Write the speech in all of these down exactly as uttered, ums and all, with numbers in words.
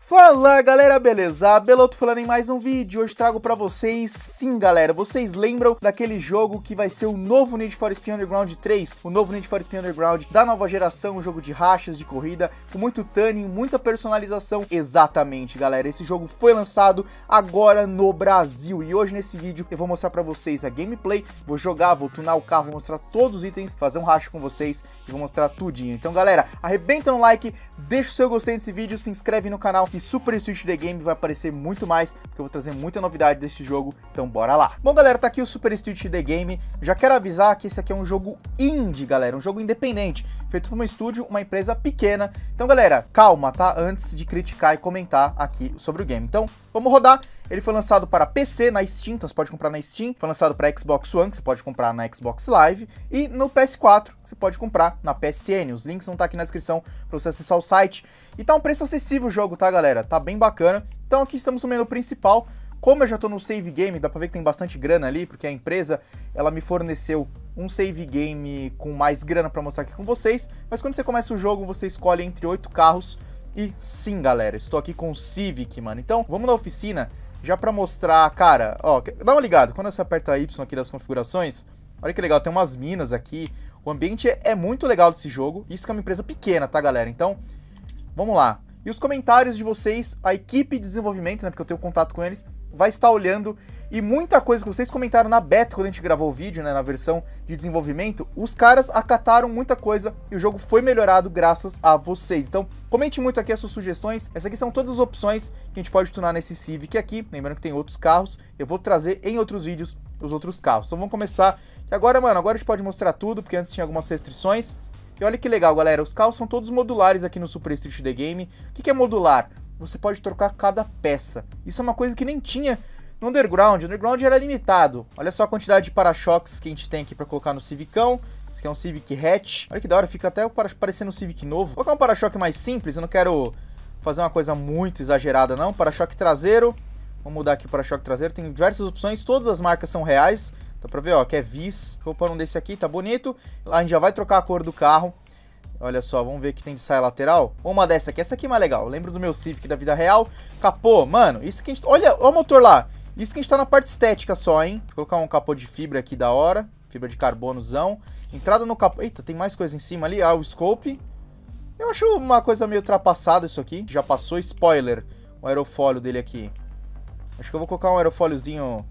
Fala galera, beleza? Beloto falando em mais um vídeo. Hoje trago pra vocês, sim galera, vocês lembram daquele jogo que vai ser o novo Need for Speed Underground três? O novo Need for Speed Underground da nova geração, um jogo de rachas, de corrida, com muito tuning, muita personalização. Exatamente galera, esse jogo foi lançado agora no Brasil. E hoje nesse vídeo eu vou mostrar pra vocês a gameplay, vou jogar, vou tunar o carro, vou mostrar todos os itens, fazer um racha com vocês e vou mostrar tudinho. Então galera, arrebenta no like, deixa o seu gostei desse vídeo, se inscreve no canal e Super Street The Game vai aparecer muito mais, porque eu vou trazer muita novidade desse jogo, então bora lá. Bom galera, tá aqui o Super Street The Game, já quero avisar que esse aqui é um jogo indie galera, um jogo independente, feito por um estúdio, uma empresa pequena, então galera, calma tá, antes de criticar e comentar aqui sobre o game. Então vamos rodar. Ele foi lançado para P C na Steam, então você pode comprar na Steam. Foi lançado para Xbox One, que você pode comprar na Xbox Live. E no P S quatro, que você pode comprar na P S N. Os links vão estar aqui na descrição para você acessar o site. E tá um preço acessível o jogo, tá, galera? Tá bem bacana. Então aqui estamos no menu principal. Como eu já tô no save game, dá pra ver que tem bastante grana ali, porque a empresa, ela me forneceu um save game com mais grana pra mostrar aqui com vocês. Mas quando você começa o jogo, você escolhe entre oito carros. E sim, galera, estou aqui com o Civic, mano. Então, vamos na oficina. Já pra mostrar, cara, ó, dá uma ligada, quando você aperta Y aqui das configurações, olha que legal, tem umas minas aqui, o ambiente é muito legal desse jogo, isso que é uma empresa pequena, tá galera, então, vamos lá. E os comentários de vocês, a equipe de desenvolvimento, né, porque eu tenho contato com eles, vai estar olhando, e muita coisa que vocês comentaram na beta, quando a gente gravou o vídeo, né, na versão de desenvolvimento, os caras acataram muita coisa, e o jogo foi melhorado graças a vocês. Então, comente muito aqui as suas sugestões, essas aqui são todas as opções que a gente pode tunar nesse Civic aqui, lembrando que tem outros carros, eu vou trazer em outros vídeos os outros carros. Então vamos começar, e agora, mano, agora a gente pode mostrar tudo, porque antes tinha algumas restrições, e olha que legal, galera, os carros são todos modulares aqui no Super Street The Game. O que que é modular? Você pode trocar cada peça, isso é uma coisa que nem tinha no Underground, o Underground era limitado. Olha só a quantidade de para-choques que a gente tem aqui para colocar no Civicão. Esse aqui é um Civic Hatch. Olha que da hora, fica até parecendo um Civic novo. Vou colocar um para-choque mais simples, eu não quero fazer uma coisa muito exagerada não. Para-choque traseiro, vamos mudar aqui o para-choque traseiro. Tem diversas opções, todas as marcas são reais. Dá pra ver, ó, que é Vis. Vou pôr um desse aqui, tá bonito. Lá a gente já vai trocar a cor do carro. Olha só, vamos ver que tem de saia lateral. Uma dessa aqui, essa aqui é mais legal. Lembro do meu Civic da vida real. Capô, mano, isso que a gente... Olha, olha o motor lá. Isso que a gente tá na parte estética só, hein? Vou colocar um capô de fibra aqui da hora. Fibra de carbonozão. Entrada no capô... Eita, tem mais coisa em cima ali. Ah, o scope. Eu acho uma coisa meio ultrapassada isso aqui. Já passou. Spoiler. O aerofólio dele aqui. Acho que eu vou colocar um aerofóliozinho...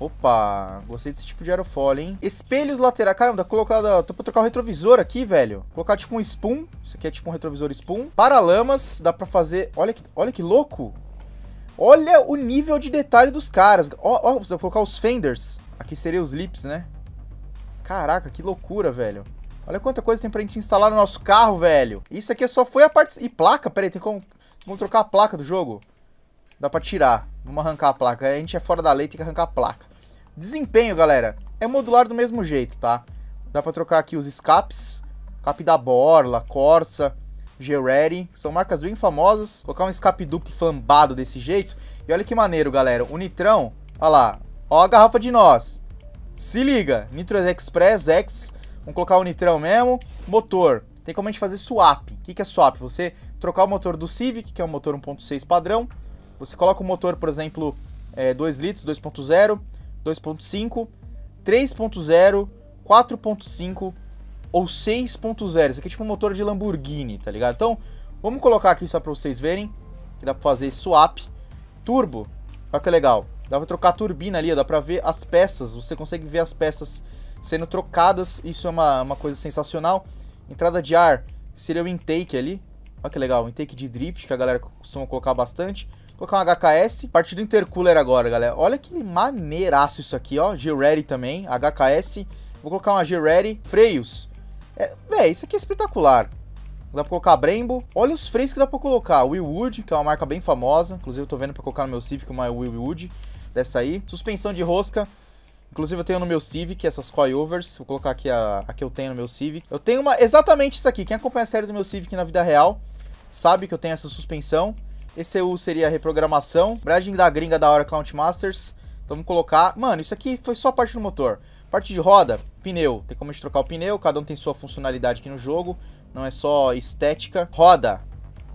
Opa, gostei desse tipo de aerofólio, hein? Espelhos laterais. Caramba, colocado, tô pra trocar o retrovisor aqui, velho. Colocar tipo um spoon. Isso aqui é tipo um retrovisor spoon. Paralamas, dá pra fazer... Olha que, olha que louco. Olha o nível de detalhe dos caras. Ó, ó, vou colocar os fenders. Aqui seria os lips, né? Caraca, que loucura, velho. Olha quanta coisa tem pra gente instalar no nosso carro, velho. Isso aqui só foi a parte... E placa? Pera aí, tem como... Vamos trocar a placa do jogo? Dá pra tirar. Vamos arrancar a placa. A gente é fora da lei, tem que arrancar a placa. Desempenho, galera. É modular do mesmo jeito, tá? Dá pra trocar aqui os escapes. Escape da Borla, Corsa, G-Ready. São marcas bem famosas. Colocar um escape duplo flambado desse jeito. E olha que maneiro, galera. O nitrão, olha lá. Ó a garrafa de nós. Se liga. Nitro Express X. Vamos colocar o nitrão mesmo. Motor. Tem como a gente fazer swap. O que que é swap? Você trocar o motor do Civic, que é um motor um ponto seis padrão. Você coloca o motor, por exemplo, é, dois litros, dois ponto zero, dois ponto cinco, três ponto zero, quatro ponto cinco ou seis ponto zero. Isso aqui é tipo um motor de Lamborghini, tá ligado? Então, vamos colocar aqui só pra vocês verem, que dá pra fazer swap. Turbo, olha que legal. Dá pra trocar a turbina ali, ó, dá pra ver as peças. Você consegue ver as peças sendo trocadas. Isso é uma, uma coisa sensacional. Entrada de ar seria o intake ali. Olha que legal, intake de drift, que a galera costuma colocar bastante. Vou colocar um H K S. Parte do intercooler agora, galera. Olha que maneiraço isso aqui, ó. G-Ready também, H K S. Vou colocar uma G-Ready. Freios. É, véi, isso aqui é espetacular. Dá pra colocar Brembo. Olha os freios que dá pra colocar. Willwood, que é uma marca bem famosa. Inclusive eu tô vendo pra colocar no meu Civic uma Willwood dessa aí. Suspensão de rosca. Inclusive eu tenho no meu Civic essas coilovers. Vou colocar aqui a, a que eu tenho no meu Civic. Eu tenho uma exatamente isso aqui. Quem acompanha a série do meu Civic na vida real sabe que eu tenho essa suspensão. E C U seria a reprogramação. Embreagem da gringa da hora Count Masters. Então vamos colocar... Mano, isso aqui foi só parte do motor. Parte de roda, pneu. Tem como a gente trocar o pneu. Cada um tem sua funcionalidade aqui no jogo. Não é só estética. Roda.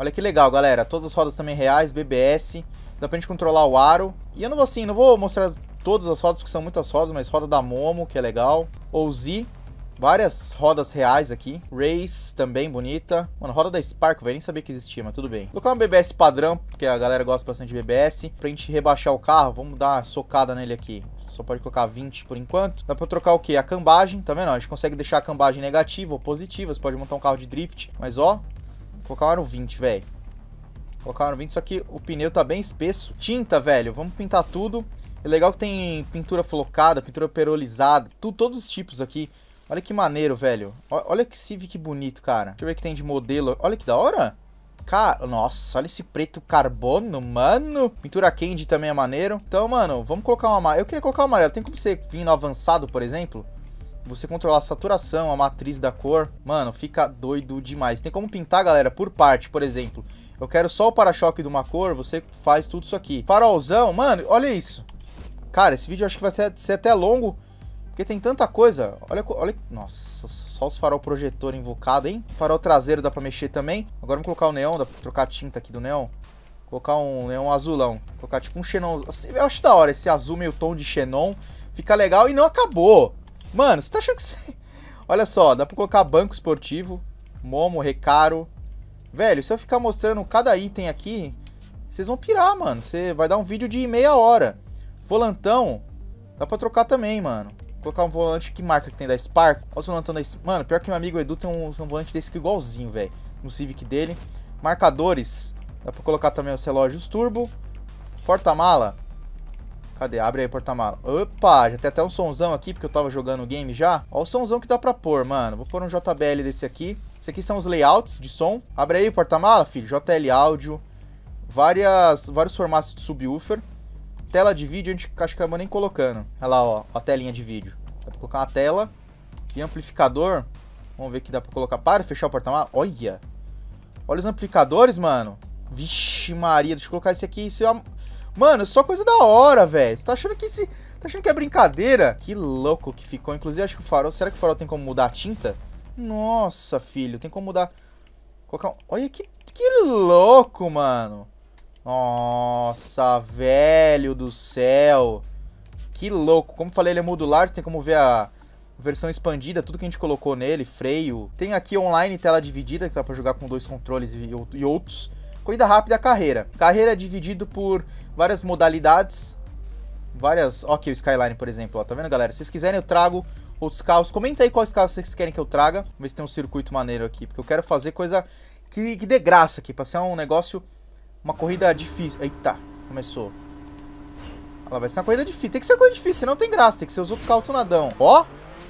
Olha que legal, galera. Todas as rodas também reais, B B S. Dá pra gente controlar o aro. E eu não vou assim, não vou mostrar todas as rodas, porque são muitas rodas, mas roda da Momo, que é legal. O Z. Várias rodas reais aqui. Race, também bonita. Mano, roda da Spark, velho, nem sabia que existia, mas tudo bem. Vou colocar uma B B S padrão, porque a galera gosta bastante de B B S. Pra gente rebaixar o carro, vamos dar uma socada nele aqui. Só pode colocar vinte por enquanto. Dá pra trocar o quê? A cambagem, tá vendo? A gente consegue deixar a cambagem negativa ou positiva. Você pode montar um carro de drift. Mas, ó, vou colocar um aro vinte, velho. Colocar um aro vinte, só que o pneu tá bem espesso. Tinta, velho, vamos pintar tudo. É legal que tem pintura flocada, pintura perolizada. Tudo, todos os tipos aqui. Olha que maneiro, velho. Olha que Civic bonito, cara. Deixa eu ver o que tem de modelo. Olha que da hora. Cara, nossa, olha esse preto carbono, mano. Pintura candy também é maneiro. Então, mano, vamos colocar uma amarela. Eu queria colocar uma amarela. Tem como você vir no avançado, por exemplo? Você controlar a saturação, a matriz da cor. Mano, fica doido demais. Tem como pintar, galera, por parte, por exemplo. Eu quero só o para-choque de uma cor, você faz tudo isso aqui. Farolzão, mano, olha isso. Cara, esse vídeo eu acho que vai ser, ser até longo. Porque tem tanta coisa. Olha, olha. Nossa, só os farol projetor invocado, hein? Farol traseiro dá pra mexer também. Agora vamos colocar o neon, dá pra trocar a tinta aqui do neon. Colocar um neon azulão. Colocar tipo um xenon. Eu acho da hora esse azul meio tom de xenon. Fica legal e não acabou. Mano, você tá achando que você... Olha só, dá pra colocar banco esportivo. Momo, Recaro. Velho, se eu ficar mostrando cada item aqui, vocês vão pirar, mano. Você vai dar um vídeo de meia hora. Volantão, dá pra trocar também, mano. Colocar um volante, que marca que tem da Spark. Olha o volantão da Spark. Mano, pior que meu amigo Edu tem um, um volante desse aqui igualzinho, velho. No Civic dele. Marcadores. Dá pra colocar também os relógios turbo. Porta-mala. Cadê? Abre aí o porta-mala. Opa, já tem até um sonzão aqui, porque eu tava jogando o game já. Olha o sonzão que dá pra pôr, mano. Vou pôr um J B L desse aqui. Esse aqui são os layouts de som. Abre aí o porta-mala, filho. J L áudio. Várias, vários formatos de subwoofer. Tela de vídeo a gente acho que acabou nem colocando. Olha lá, ó, a telinha de vídeo. Dá pra colocar uma tela. E amplificador. Vamos ver que dá pra colocar. Para, fechar o porta-malas. Olha. Olha os amplificadores, mano. Vixe Maria, deixa eu colocar esse aqui. Esse é... Mano, só coisa da hora, velho. Você tá achando que esse... Tá achando que é brincadeira? Que louco que ficou. Inclusive, acho que o farol... Será que o farol tem como mudar a tinta? Nossa, filho. Tem como mudar... Colocar um... Olha que... Que louco, mano. Nossa, velho do céu. Que louco. Como falei, ele é modular. Tem como ver a versão expandida. Tudo que a gente colocou nele. Freio. Tem aqui online tela dividida, que dá pra jogar com dois controles e, e outros. Corrida rápida, carreira. Carreira é dividido por várias modalidades. Várias... Ó aqui o Skyline, por exemplo. Ó, tá vendo, galera? Se vocês quiserem, eu trago outros carros. Comenta aí quais carros vocês querem que eu traga. Vamos ver se tem um circuito maneiro aqui. Porque eu quero fazer coisa que, que dê graça aqui. Pra ser um negócio... Uma corrida difícil. Eita, começou. Ela vai ser uma corrida difícil. Tem que ser uma corrida difícil, senão tem graça. Tem que ser os outros carros tunadão. Ó.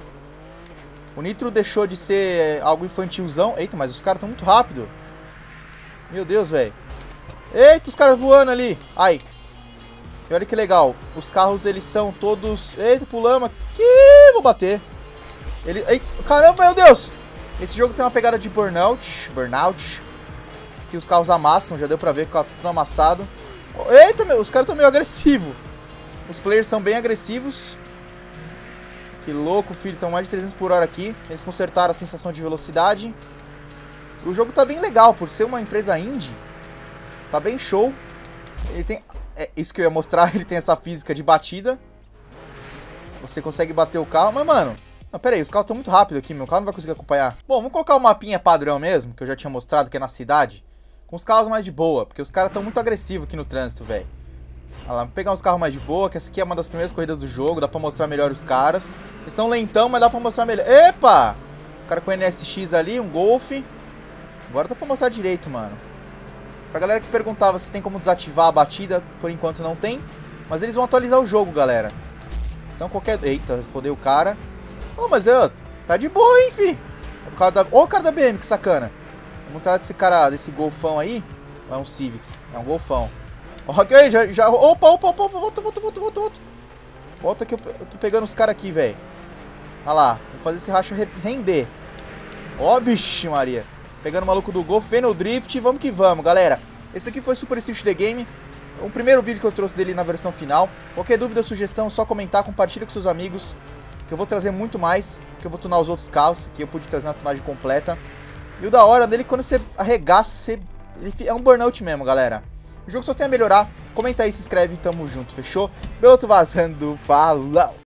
O Nitro deixou de ser algo infantilzão. Eita, mas os caras estão muito rápido. Meu Deus, velho. Eita, os caras voando ali. Ai. E olha que legal. Os carros, eles são todos... Eita, pulamos aqui. Vou bater. Ele... Eita, caramba, meu Deus. Esse jogo tem uma pegada de burnout. Burnout. Que os carros amassam, já deu pra ver que o carro tá tudo amassado. Eita, meu, os caras estão meio agressivos. Os players são bem agressivos. Que louco, filho, estão mais de trezentos por hora aqui. Eles consertaram a sensação de velocidade. O jogo tá bem legal, por ser uma empresa indie. Tá bem show. Ele tem... É isso que eu ia mostrar, ele tem essa física de batida. Você consegue bater o carro, mas, mano... Não, pera aí, os carros estão muito rápidos aqui, meu carro não vai conseguir acompanhar. Bom, vamos colocar o mapinha padrão mesmo, que eu já tinha mostrado, que é na cidade. Com os carros mais de boa, porque os caras estão muito agressivos aqui no trânsito, velho. Olha lá, vamos pegar uns carros mais de boa, que essa aqui é uma das primeiras corridas do jogo, dá pra mostrar melhor os caras. Eles estão lentão, mas dá pra mostrar melhor. Epa! O cara com o N S X ali, um Golf. Agora dá pra mostrar direito, mano. Pra galera que perguntava se tem como desativar a batida, por enquanto não tem. Mas eles vão atualizar o jogo, galera. Então qualquer... Eita, fodeu o cara. Oh, mas eu... Tá de boa, hein, fi. O cara da... Ó o cara da B M, que sacana. Vamos entrar desse cara, desse golfão aí. Ou é um Civic? É um golfão. Ok, já, já... Opa, opa, opa, opa, volta, volta, volta, volta, volta. Volta que eu, eu tô pegando os caras aqui, velho. Olha lá, vou fazer esse racha render. Ó, vixe Maria. Pegando o maluco do Golf, vendo o drift, vamos que vamos, galera. Esse aqui foi Super Street The Game. O primeiro vídeo que eu trouxe dele na versão final. Qualquer dúvida ou sugestão, só comentar, compartilha com seus amigos. Que eu vou trazer muito mais, que eu vou tunar os outros carros. Que eu pude trazer na tunagem completa. E o da hora dele, quando você arregaça, você ele é um burnout mesmo, galera. O jogo só tem a melhorar. Comenta aí, se inscreve, tamo junto, fechou? Beloto vazando, falou!